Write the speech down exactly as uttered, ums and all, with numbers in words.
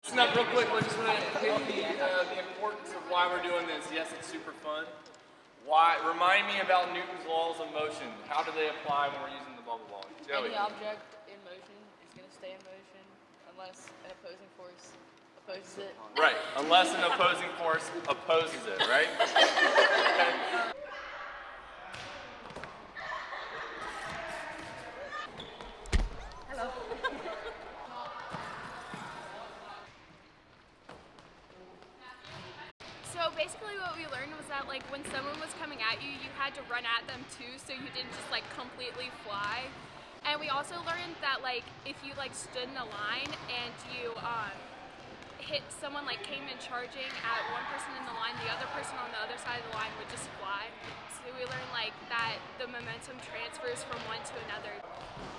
Listen up real quick, I just want to hit the, uh, the importance of why we're doing this. Yes, it's super fun. Why? Remind me about Newton's laws of motion. How do they apply when we're using the bubble ball? Joey. Any object in motion is going to stay in motion unless an opposing force opposes it. Right, unless an opposing force opposes it, right? Okay. Hello. So basically what we learned was that like when someone was coming at you, you had to run at them too, so you didn't just like completely fly. And we also learned that like if you like stood in a line and you um, hit someone like came in charging at one person in the line, the other person on the other side of the line would just fly. So we learned like that the momentum transfers from one to another.